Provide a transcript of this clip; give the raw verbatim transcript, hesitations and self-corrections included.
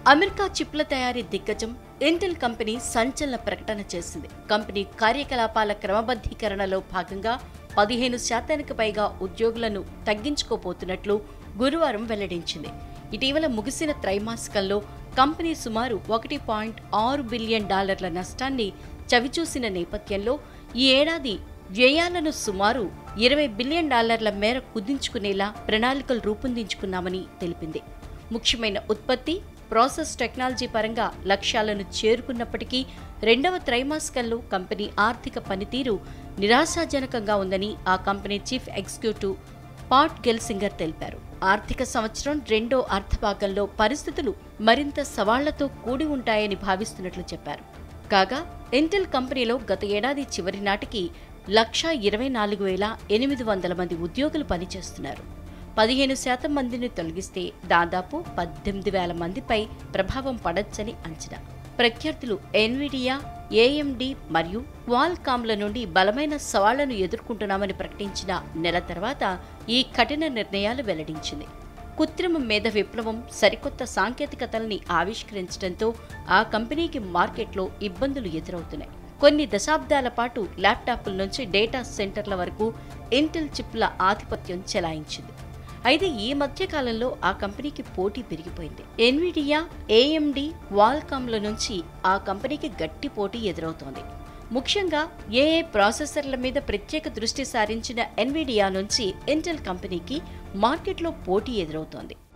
America చిప్ల తయారీ దిగ్గజం Intel company సంచలన ప్రకటన చేసింది. కంపెనీ కార్యకలాపాల క్రమబద్ధీకరణలో భాగంగా పదిహేను శాతానికి పైగా ఉద్యోగులను తగ్గించుకోబోతున్నట్లు గురువారం వెల్లడించింది. ఇటీవల ముగిసిన త్రైమాసికంలో కంపెనీ సుమారు ఒకటి పాయింట్ ఆరు బిలియన్ డాలర్ల నష్టాన్ని చవిచూసిన నేపథ్యంలో ఈ ఏడాది వ్యయాలను సుమారు ఇరవై బిలియన్ డాలర్ల మేర కుదించుకునేలా ప్రణాళికలు రూపొందించుకున్నామని తెలిపింది. ముఖ్యమైన ఉత్పత్తి, ప్రాసెస్ టెక్నాలజీ పరంగా లక్ష్యాలను చేరుకున్నప్పటికీ రెండవ త్రైమాసికంలో కంపెనీ ఆర్థిక పనితీరు నిరాశాజనకంగా ఉందని ఆ company chief executive Pat Gelsinger తెలిపారు. ఆర్థిక సంవత్సరం రెండో అర్ధభాగంలో పరిస్థితులు మరింత సవాళ్లతో కూడి ఉంటాయని భావిస్తున్నట్లు చెప్పారు. కాగా ఇంటెల్ కంపెనీలో గత ఏడాది చివరి నాటికి లక్షా ఇరవై నాలుగు వేల ఎనిమిది వందల మంది ఉద్యోగులు పనిచేస్తున్నారు. పదిహేను శాతం మందిని తొలగిస్తే దాదాపు పద్దెనిమిది వేల మందిపై ప్రభావం పడొచ్చని అంచనా. ప్రత్యర్థులు ఎన్విడియా, ఏఎండి మరియు క్వాల్కామ్ల నుండి బలమైన సవాళ్లను ఎదుర్కొంటున్నామని ప్రకటించిన నెల తర్వాత ఈ కఠిన నిర్ణయాలు వెల్లడించింది. కృత్రిమ మేధ విప్లవం సరికొత్త సాంకేతికతల్ని ఆవిష్కరించడంతో ఆ కంపెనీకి మార్కెట్లో ఇబ్బందులు ఎదురవుతున్నాయి. కొన్ని దశాబ్దాల పాటు ల్యాప్టాప్ల నుంచి డేటా సెంటర్ల వరకు ఇంటెల్ చిప్ల ఆధిపత్యం చెలాయించింది. అయితే ఈ మధ్య కాలంలో ఆ కంపెనీకి పోటీ పెరిగిపోయింది. ఎన్విడియా, ఏఎండి, క్వాల్కామ్ల నుంచి ఆ కంపెనీకి గట్టి పోటీ ఎదురవుతోంది. ముఖ్యంగా ఏఏ ప్రాసెసర్ల మీద ప్రత్యేక దృష్టి సారించిన ఎన్విడియా నుంచి ఇంటెల్ కంపెనీకి మార్కెట్లో పోటీ ఎదురవుతోంది.